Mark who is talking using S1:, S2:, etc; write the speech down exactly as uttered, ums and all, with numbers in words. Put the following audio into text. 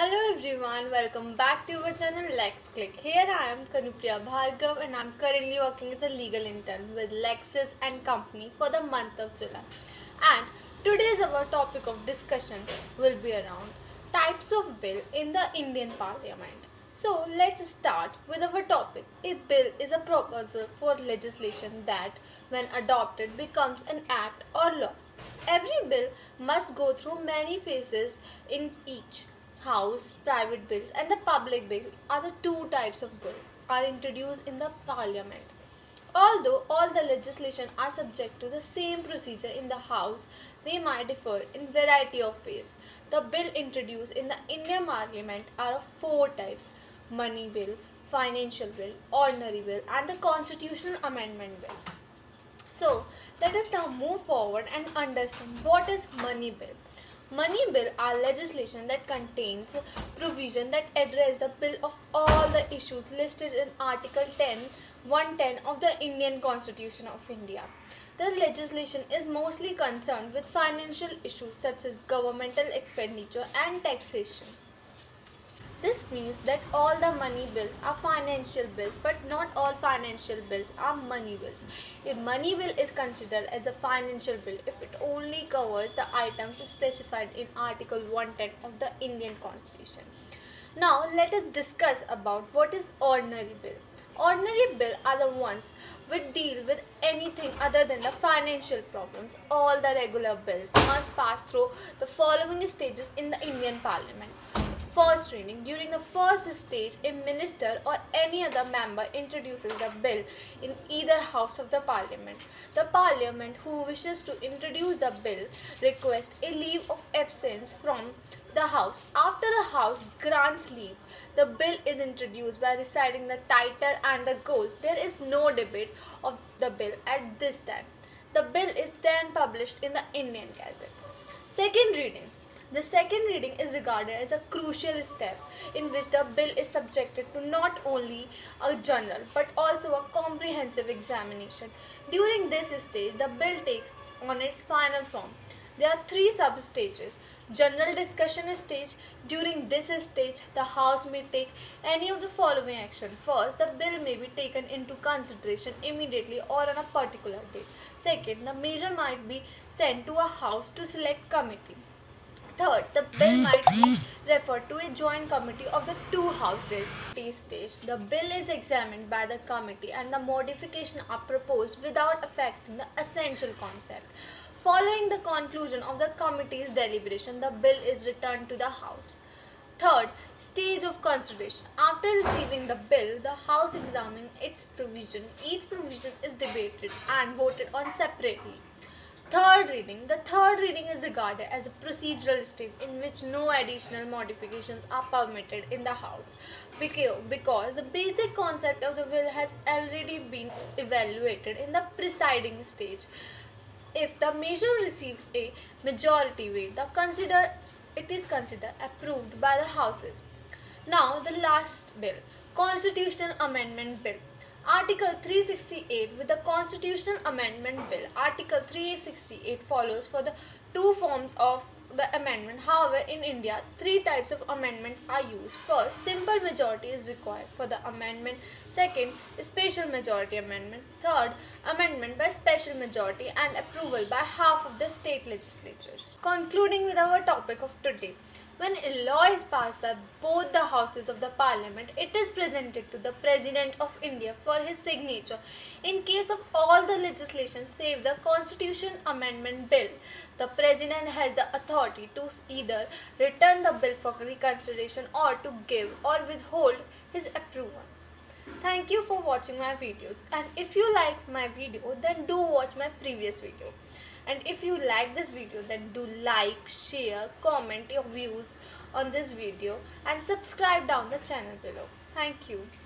S1: Hello everyone, welcome back to our channel Lex Click. Here I am Kanupriya Bhargav and I am currently working as a legal intern with Lexis and Company for the month of July. And today's our topic of discussion will be around types of bill in the Indian Parliament. So let's start with our topic. A bill is a proposal for legislation that, when adopted, becomes an act or law. Every bill must go through many phases in each. House, private bills and the public bills are the two types of bill are introduced in the parliament. Although all the legislation are subject to the same procedure in the house, they might differ in variety of ways. The bill introduced in the Indian parliament are of four types: money bill, financial bill, ordinary bill and the constitutional amendment bill. So let us now move forward and understand what is money bill. Money bill are legislation that contains provision that address the bill of all the issues listed in Article ten, one ten of the Indian Constitution of India. The legislation is mostly concerned with financial issues such as governmental expenditure and taxation. This means that all the money bills are financial bills, but not all financial bills are money bills. A money bill is considered as a financial bill if it only covers the items specified in Article one ten of the Indian Constitution. Now let us discuss about what is ordinary bill. Ordinary bill are the ones which deal with anything other than the financial problems. All the regular bills must pass through the following stages in the Indian Parliament. First reading. During the first stage, a minister or any other member introduces the bill in either house of the parliament. The parliament who wishes to introduce the bill requests a leave of absence from the house. After the house grants leave, the bill is introduced by reciting the title and the goals. There is no debate of the bill at this time. The bill is then published in the Indian Gazette. Second reading. The second reading is regarded as a crucial step in which the bill is subjected to not only a general but also a comprehensive examination. During this stage, the bill takes on its final form. There are three sub-stages. General discussion stage. During this stage, the House may take any of the following action. First, the bill may be taken into consideration immediately or on a particular date. Second, the measure might be sent to a House to select committee. Third, the bill might be referred to a joint committee of the two houses. This stage, the bill is examined by the committee and the modifications are proposed without affecting the essential concept. Following the conclusion of the committee's deliberation, the bill is returned to the House. Third, stage of consideration. After receiving the bill, the House examines its provision. Each provision is debated and voted on separately. Third reading. The third reading is regarded as a procedural step in which no additional modifications are permitted in the House because the basic concept of the bill has already been evaluated in the presiding stage. If the measure receives a majority vote, the consider it is considered approved by the Houses. Now the last bill, Constitutional Amendment Bill. Article three sixty-eight with the Constitutional Amendment Bill. Article three sixty-eight follows for the two forms of the amendment. However, in India, three types of amendments are used. First, simple majority is required for the amendment. Second, special majority amendment. Third, amendment by special majority and approval by half of the state legislatures. Concluding with our topic of today. When a law is passed by both the houses of the parliament, it is presented to the President of India for his signature. In case of all the legislation save the Constitution Amendment Bill, the President has the authority to either return the bill for reconsideration or to give or withhold his approval. Thank you for watching my videos, and if you like my video, then do watch my previous video. And if you like this video, then do like, share, comment your views on this video and subscribe down the channel below. Thank you.